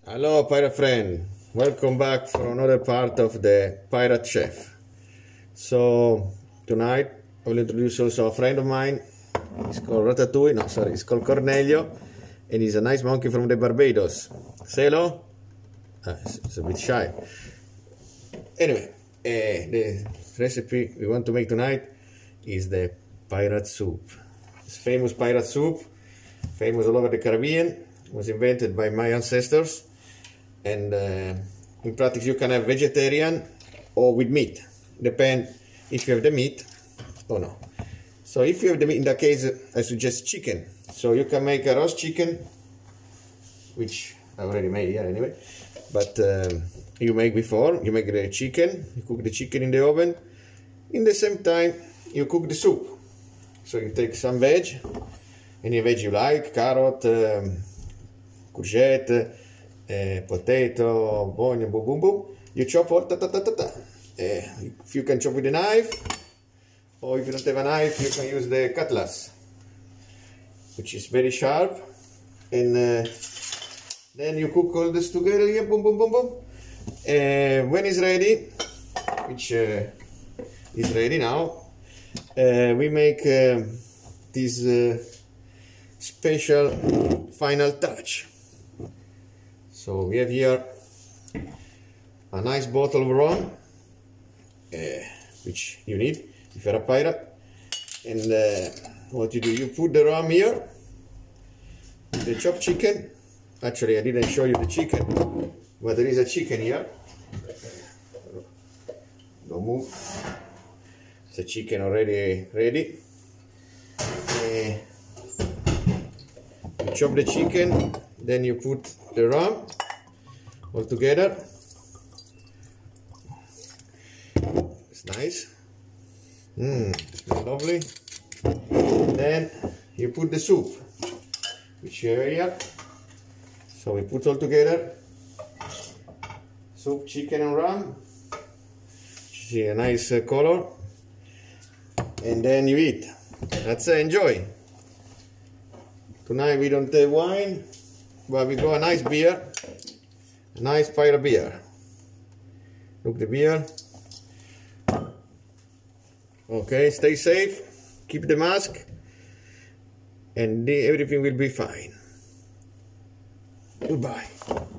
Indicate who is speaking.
Speaker 1: Hello pirate friend, welcome back for another part of the Pirate Chef. So tonight I will introduce also a friend of mine. He's called Ratatouille, no sorry, he's called Cornelio, and he's a nice monkey from the Barbados. Say hello. It's a bit shy. Anyway, the recipe we want to make tonight is the pirate soup. It's famous pirate soup, famous all over the Caribbean. It was invented by my ancestors. And in practice you can have vegetarian or with meat, depend if you have the meat or no. So if you have the meat, in that case I suggest chicken. So you can make a roast chicken, which I already made here anyway, but you make before, you make the chicken, you cook the chicken in the oven, in the same time you cook the soup. So you take some veg, any veg you like, carrot, courgette, potato, onion, boom, boom, boom. You chop all, if you can chop with a knife, or if you don't have a knife, you can use the cutlass, which is very sharp. And then you cook all this together here, boom, boom, boom, boom. When it's ready, which is ready now, we make this special final touch. So we have here a nice bottle of rum, which you need if you're a pirate. And what you do, you put the rum here, the chopped chicken. Actually, I didn't show you the chicken, but there is a chicken here. Don't move. It's a chicken already ready. You chop the chicken, then you put the rum all together. It's nice. Lovely. Then you put the soup, which you have here. So we put all together. Soup, chicken and rum. You see a nice color. And then you eat. That's it, enjoy. Tonight we don't have wine, but we got a nice beer, a nice pirate beer. Look the beer. Okay, stay safe, keep the mask, and everything will be fine. Goodbye.